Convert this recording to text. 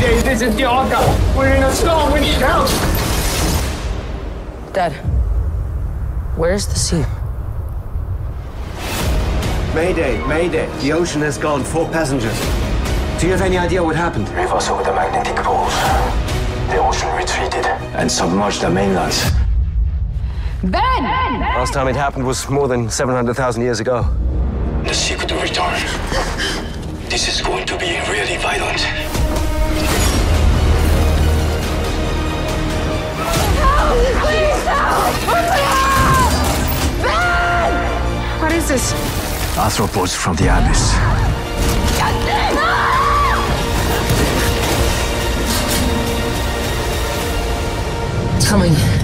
Mayday, this is the Orca. We're in a storm, we need help. Dad, where's the sea? Mayday, Mayday. The ocean has gone. 4 passengers. Do you have any idea what happened? Rivers over the magnetic poles. The ocean retreated and submerged the mainlands. Ben! Last time it happened was more than 700,000 years ago. The sea could return. This is going to be really violent. Help! Please help! Ben! What is this? Arthropods from the abyss. It's coming.